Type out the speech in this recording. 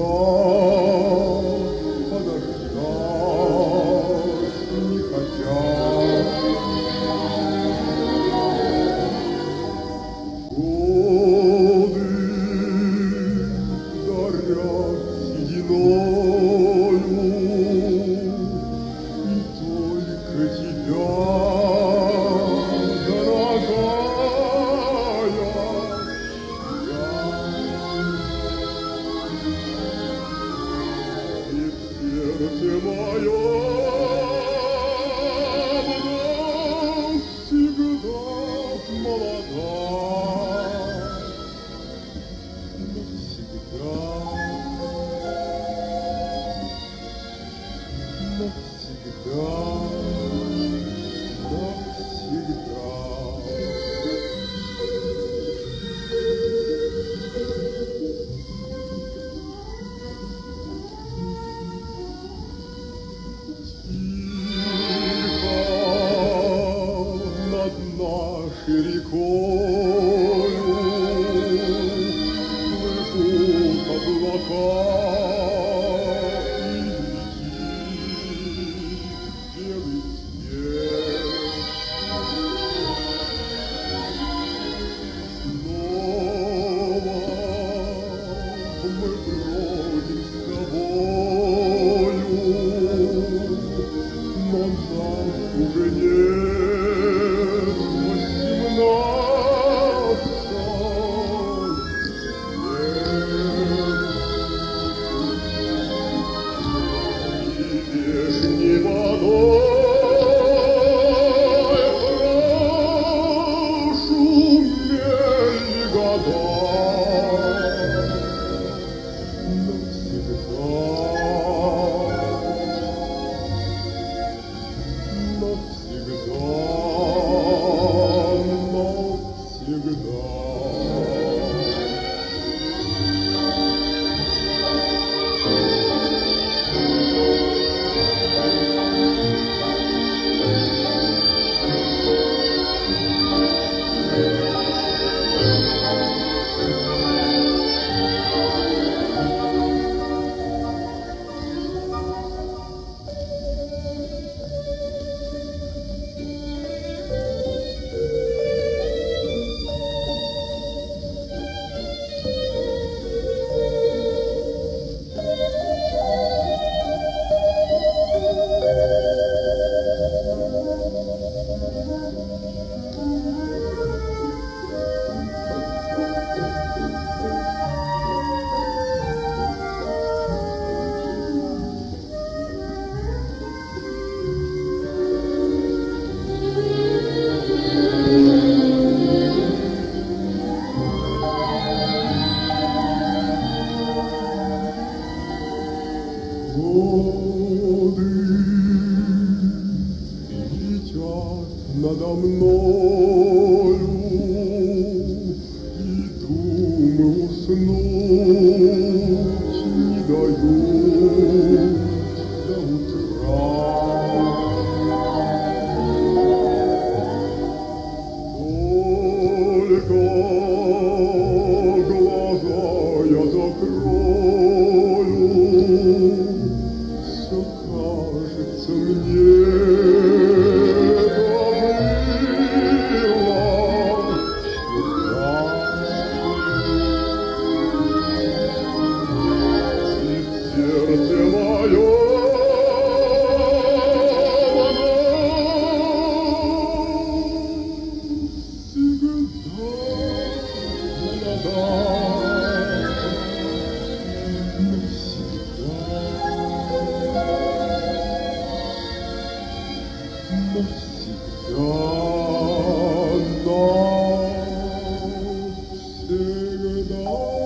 не хотят. Годы дарят сединою, и только тебя, дорогая, и в сердце моем всегда молода. Навсегда, навсегда, навсегда. Над нашей рекою плывут облака, и летит белый снег. Снова мы бродим с тобою, но нам уже нет 18 лет. И вешней водой прошумели года. Навсегда, навсегда, навсегда. Годы летят надо мною, и думы уснуть не дают до утра. Только глаза я закрою, все кажется мне вчера. И в сердце моем всегда молода. Навсегда, навсегда.